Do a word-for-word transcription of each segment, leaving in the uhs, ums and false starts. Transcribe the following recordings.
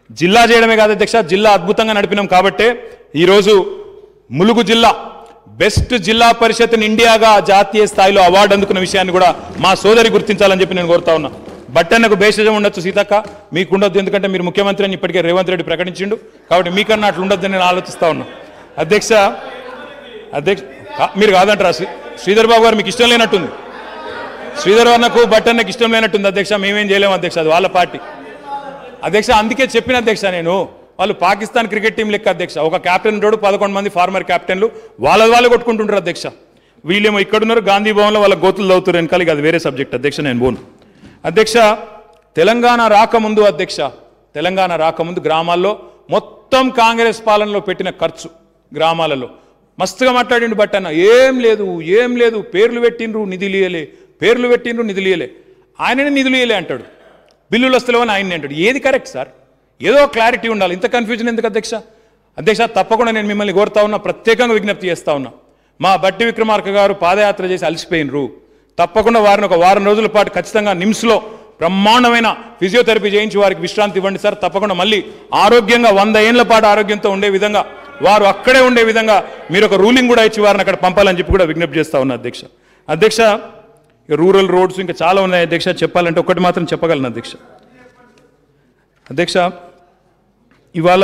జిల్లా చేయడమే కాదు అధ్యక్ష, జిల్లా అద్భుతంగా నడిపినాం కాబట్టే ఈరోజు ములుగు జిల్లా బెస్ట్ జిల్లా పరిషత్ ఇండియాగా జాతీయ స్థాయిలో అవార్డు అందుకున్న విషయాన్ని కూడా మా సోదరి గుర్తించాలని చెప్పి నేను కోరుతా ఉన్నా. బట్టన్నకు భేషజం ఉండొచ్చు సీతక్క, మీకు ఉండొద్దు, ఎందుకంటే మీరు ముఖ్యమంత్రి అని ఇప్పటికే రేవంత్ రెడ్డి ప్రకటించిండు కాబట్టి మీకన్నా అట్లా ఉండొద్దని నేను ఆలోచిస్తా ఉన్నా. అధ్యక్ష అధ్యక్ష మీరు కాదంటారా శ్రీధర్ బాబు గారు, మీకు ఇష్టం లేనట్టుంది. శ్రీధర్ అన్నకు బట్టన్నకు ఇష్టం లేనట్టుంది అధ్యక్ష, మేమేం చేయలేము అధ్యక్ష, అది వాళ్ళ పార్టీ అధ్యక్ష. అందుకే చెప్పిన అధ్యక్ష నేను, వాళ్ళు పాకిస్తాన్ క్రికెట్ టీం లెక్క అధ్యక్ష, ఒక క్యాప్టెన్ ఉంటాడు, పదకొండు మంది ఫార్మర్ క్యాప్టెన్లు వాళ్ళ వాళ్ళు కొట్టుకుంటుంటారు అధ్యక్ష. వీళ్ళేమో ఇక్కడున్నారు గాంధీ భవన్లో వాళ్ళ గోతులు చదువుతారు వెనకాల, అది వేరే సబ్జెక్ట్ అధ్యక్ష, నేను పోను అధ్యక్ష. తెలంగాణ రాకముందు అధ్యక్ష, తెలంగాణ రాకముందు గ్రామాల్లో మొత్తం కాంగ్రెస్ పాలనలో పెట్టిన ఖర్చు గ్రామాలలో మస్తుగా మాట్లాడిండు బట్టన్న. ఏం లేదు ఏం లేదు, పేర్లు పెట్టిండ్రు నిధులు ఇయ్యలే, పేర్లు పెట్టిండ్రు నిధులు ఇయ్యలే, ఆయననే నిధులు ఇయ్యలే అంటాడు, బిల్లులు వస్తలేవని ఆయన్ని అంటాడు. ఏది కరెక్ట్ సార్? ఏదో క్లారిటీ ఉండాలి, ఇంత కన్ఫ్యూజన్ ఎందుకు అధ్యక్ష? అధ్యక్ష తప్పకుండా నేను మిమ్మల్ని కోరుతా ఉన్నా, ప్రత్యేకంగా విజ్ఞప్తి చేస్తా ఉన్నా. మా బట్టి విక్రమార్క గారు పాదయాత్ర చేసి అలసిపోయినరు, తప్పకుండా వారిని ఒక వారం రోజుల పాటు ఖచ్చితంగా నిమ్స్లో బ్రహ్మాండమైన ఫిజియోథెరపీ చేయించి వారికి విశ్రాంతి ఇవ్వండి సార్. తప్పకుండా మళ్ళీ ఆరోగ్యంగా వంద ఏళ్ల పాటు ఆరోగ్యంతో ఉండే విధంగా, వారు అక్కడే ఉండే విధంగా మీరు ఒక రూలింగ్ కూడా ఇచ్చి వారిని అక్కడ పంపాలని చెప్పి కూడా విజ్ఞప్తి చేస్తా ఉన్నా అధ్యక్ష. అధ్యక్ష రూరల్ రోడ్స్ ఇంకా చాలా ఉన్నాయి అధ్యక్ష, చెప్పాలంటే ఒకటి మాత్రం చెప్పగలను అధ్యక్ష. అధ్యక్ష ఇవాళ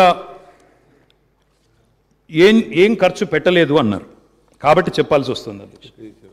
ఏం ఏం ఖర్చు పెట్టలేదు అన్నారు కాబట్టి చెప్పాల్సి వస్తుంది అధ్యక్ష.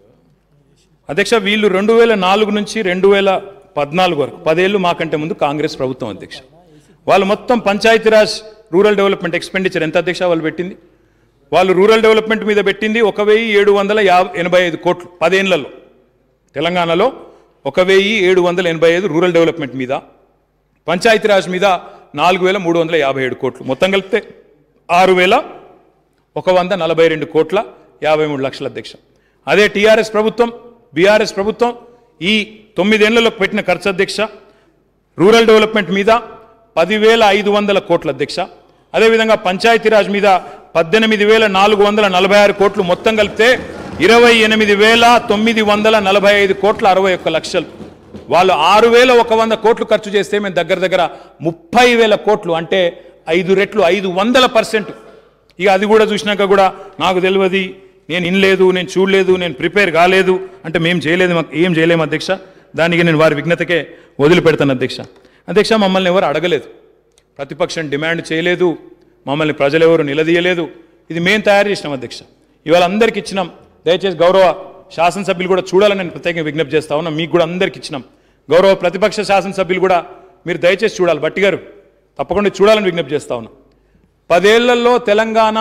అధ్యక్ష వీళ్ళు రెండు వేల నాలుగు నుంచి రెండు వేల పద్నాలుగు వరకు పదేళ్ళు మాకంటే ముందు కాంగ్రెస్ ప్రభుత్వం అధ్యక్ష. వాళ్ళు మొత్తం పంచాయతీరాజ్ రూరల్ డెవలప్మెంట్ ఎక్స్పెండిచర్ ఎంత అధ్యక్ష వాళ్ళు పెట్టింది? వాళ్ళు రూరల్ డెవలప్మెంట్ మీద పెట్టింది ఒక వెయ్యి ఏడు వందల యాభై ఎనభై ఐదు కోట్లు పదేళ్లలో. తెలంగాణలో ఒక వెయ్యి ఏడు వందల ఎనభై ఐదు రూరల్ డెవలప్మెంట్ మీద, పంచాయతీరాజ్ మీద నాలుగు వేల మూడు వందల యాభై ఏడు కోట్లు, మొత్తం కలిపితే ఆరు వేల ఒక వంద నలభై రెండు కోట్ల యాభై మూడు లక్షల అధ్యక్ష. అదే టీఆర్ఎస్ ప్రభుత్వం బీఆర్ఎస్ ప్రభుత్వం ఈ తొమ్మిదేళ్లలో పెట్టిన ఖర్చు అధ్యక్ష రూరల్ డెవలప్మెంట్ మీద పదివేల ఐదు వందల కోట్ల అధ్యక్ష. అదేవిధంగా పంచాయతీరాజ్ మీద పద్దెనిమిది వేల నాలుగు వందల నలభై ఆరు కోట్లు, మొత్తం కలిపితే ఇరవై ఎనిమిది వేల తొమ్మిది వందల నలభై ఐదు కోట్ల అరవై ఒక్క లక్షలు. వాళ్ళు ఆరు వేల ఒక వంద కోట్లు ఖర్చు చేస్తే మేము దగ్గర దగ్గర ముప్పై వేల కోట్లు, అంటే ఐదు రెట్లు ఐదు వందల పర్సెంట్. ఇక అది కూడా చూసినాక కూడా నాకు తెలియదు, నేను ఇనలేదు, నేను చూడలేదు, నేను ప్రిపేర్ కాలేదు అంటే మేము చేయలేదు, మాకు ఏం చేయలేము అధ్యక్ష. దానికి నేను వారి విఘ్నతకే వదిలిపెడతాను అధ్యక్ష. అధ్యక్ష మమ్మల్ని ఎవరు అడగలేదు, ప్రతిపక్షం డిమాండ్ చేయలేదు, మమ్మల్ని ప్రజలు ఎవరు నిలదీయలేదు, ఇది మేము తయారు చేసినాం అధ్యక్ష. ఇవాళ అందరికి ఇచ్చినాం. దయచేసి గౌరవ శాసనసభ్యులు కూడా చూడాలని నేను ప్రత్యేకంగా విజ్ఞప్తి చేస్తా ఉన్నా. మీకు కూడా అందరికి ఇచ్చినాం. గౌరవ ప్రతిపక్ష శాసనసభ్యులు కూడా మీరు దయచేసి చూడాలి, బట్టి గారు తప్పకుండా చూడాలని విజ్ఞప్తి చేస్తా ఉన్నా. పదేళ్లలో తెలంగాణ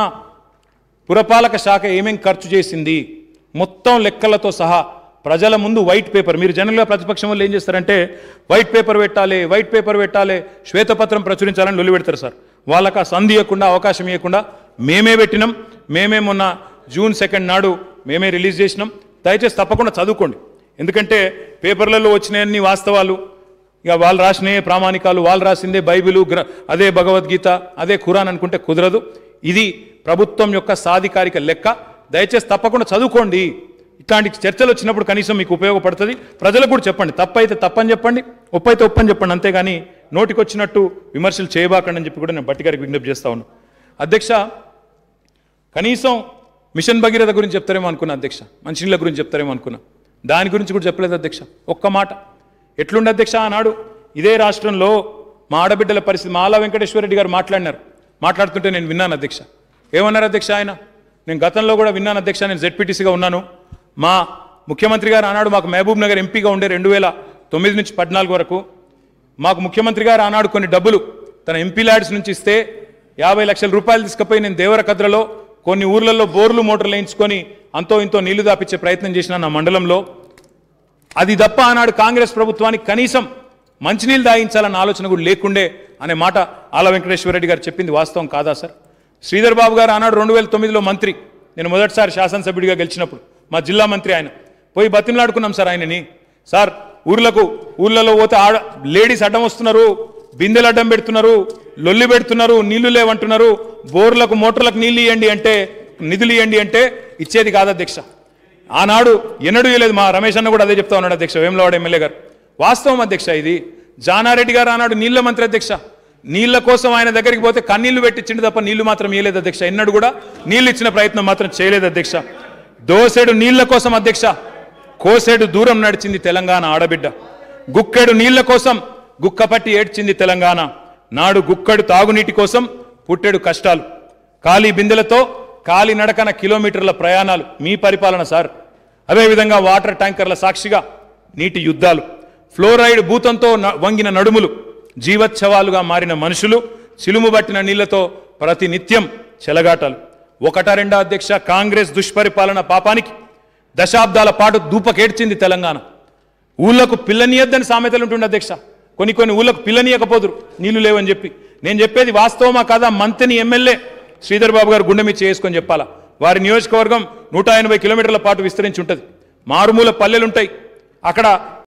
పురపాలక శాఖ ఏమేం ఖర్చు చేసింది మొత్తం లెక్కలతో సహా ప్రజల ముందు వైట్ పేపర్, మీరు జనరల్గా ప్రతిపక్షం వాళ్ళు ఏం చేస్తారంటే వైట్ పేపర్ పెట్టాలి వైట్ పేపర్ పెట్టాలి శ్వేతపత్రం ప్రచురించాలని లొల్లి పెడతారు సార్. వాళ్ళకి ఆ సంధి ఇవ్వకుండా అవకాశం ఇవ్వకుండా మేమే పెట్టినాం. మేమే మొన్న జూన్ సెకండ్ నాడు మేమే రిలీజ్ చేసినాం. దయచేసి తప్పకుండా చదువుకోండి, ఎందుకంటే పేపర్లలో వచ్చినాయన్ని వాస్తవాలు, ఇక వాళ్ళు రాసినయే ప్రామాణికాలు, వాళ్ళు రాసిందే బైబిలు, గ్ర అదే భగవద్గీత, అదే ఖురాన్ అనుకుంటే కుదరదు. ఇది ప్రభుత్వం యొక్క సాధికారిక లెక్క. దయచేసి తప్పకుండా చదువుకోండి. ఇట్లాంటి చర్చలు వచ్చినప్పుడు కనీసం మీకు ఉపయోగపడుతుంది. ప్రజలకు కూడా చెప్పండి, తప్పైతే తప్పని చెప్పండి, ఒప్పైతే ఒప్పని చెప్పండి, అంతేగాని నోటికి వచ్చినట్టు విమర్శలు చేయబాకండి అని చెప్పి కూడా నేను బట్టి గారికి విజ్ఞప్తి చేస్తా ఉన్నాను అధ్యక్ష. కనీసం మిషన్ భగీరథ గురించి చెప్తారేమో అనుకున్నా అధ్యక్ష, మంచినీళ్ళ గురించి చెప్తారేమో అనుకున్నా, దాని గురించి కూడా చెప్పలేదు అధ్యక్ష. ఒక్క మాట ఎట్లుండే అధ్యక్ష ఆనాడు ఇదే రాష్ట్రంలో మా ఆడబిడ్డల పరిస్థితి, మాలా వెంకటేశ్వర రెడ్డి గారు మాట్లాడినారు. మాట్లాడుతుంటే నేను విన్నాను అధ్యక్ష. ఏమన్నారు అధ్యక్ష ఆయన? నేను గతంలో కూడా విన్నాను అధ్యక్ష, నేను జెడ్పీటీసీగా ఉన్నాను. మా ముఖ్యమంత్రి గారు ఆనాడు మాకు మహబూబ్ నగర్ ఎంపీగా ఉండే రెండు వేల తొమ్మిది నుంచి పద్నాలుగు వరకు మాకు ముఖ్యమంత్రి గారు ఆనాడు కొన్ని డబ్బులు తన ఎంపీ ల్యాడ్స్ నుంచి ఇస్తే యాభై లక్షల రూపాయలు తీసుకుపోయి నేను దేవరకద్రలో కొన్ని ఊర్లలో బోర్లు మోటార్లు వేయించుకొని అంతో ఇంతో నీళ్లు దాపించే ప్రయత్నం చేసిన నా మండలంలో. అది తప్ప ఆనాడు కాంగ్రెస్ ప్రభుత్వానికి కనీసం మంచినీళ్ళు దాయించాలన్న ఆలోచన కూడా లేకుండే అనే మాట ఆల వెంకటేశ్వర రెడ్డి గారు చెప్పింది వాస్తవం కాదా సార్? శ్రీధర్ బాబు గారు ఆనాడు రెండు వేల తొమ్మిదిలో మంత్రి, నేను మొదటిసారి శాసనసభ్యుడిగా గెలిచినప్పుడు మా జిల్లా మంత్రి ఆయన, పోయి బతిమలాడుకున్నాం సార్ ఆయనని. సార్ ఊర్లకు ఊర్లలో పోతే ఆడ లేడీస్ అడ్డం వస్తున్నారు, బిందెలు అడ్డం పెడుతున్నారు, లొల్లి పెడుతున్నారు, నీళ్లు లేవంటున్నారు, బోర్లకు మోటార్లకు నీళ్ళు ఇవ్వండి అంటే నిధులు ఇవ్వండి అంటే ఇచ్చేది కాదు అధ్యక్ష. ఆనాడు ఎన్నడూ ఇవ్వలేదు. మా రమేష్ అన్న కూడా అదే చెప్తా ఉన్నాడు అధ్యక్ష, వేములవాడ ఎమ్మెల్యే గారు. వాస్తవం అధ్యక్ష ఇది. జానారెడ్డి గారు ఆనాడు నీళ్ల మంత్రి అధ్యక్ష, నీళ్ల కోసం ఆయన దగ్గరికి పోతే కన్నీళ్లు పెట్టించిండు తప్ప నీళ్లు మాత్రం ఇయ్యలేదు అధ్యక్ష. ఎన్నడూ కూడా నీళ్లు ఇచ్చిన ప్రయత్నం మాత్రం చేయలేదు అధ్యక్ష. దోసెడు నీళ్ల కోసం అధ్యక్ష కోసెడు దూరం నడిచింది తెలంగాణ ఆడబిడ్డ. గుక్కెడు నీళ్ల కోసం గుక్కపట్టి ఏడ్చింది తెలంగాణ. నాడు గుక్కడు తాగునీటి కోసం పుట్టెడు కష్టాలు. ఖాళీ బిందెలతో కాలి నడకన కిలోమీటర్ల ప్రయాణాలు మీ పరిపాలన సార్. అదేవిధంగా వాటర్ ట్యాంకర్ల సాక్షిగా నీటి యుద్ధాలు, ఫ్లోరైడ్ భూతంతో వంగిన నడుములు, జీవోత్సవాలుగా మారిన మనుషులు, చిలుము పట్టిన నీళ్లతో ప్రతి నిత్యం చెలగాటలు. ఒకట రెండా అధ్యక్ష కాంగ్రెస్ దుష్పరిపాలన పాపానికి దశాబ్దాల పాటు దూపకేడ్చింది తెలంగాణ. ఊళ్ళకు పిల్లనీయద్దని సామెతలు ఉంటుండే అధ్యక్ష. కొన్ని కొన్ని ఊళ్ళకు పిల్లనీయకపోదురు నీళ్లు లేవని చెప్పి. నేను చెప్పేది వాస్తవమా కాదా మంత్రిని ఎమ్మెల్యే శ్రీధర్ బాబు గారు గుండె మీద చేసుకొని చెప్పాలా. వారి నియోజకవర్గం నూట ఎనభై కిలోమీటర్ల పాటు విస్తరించి ఉంటుంది. మారుమూల పల్లెలుంటాయి. అక్కడ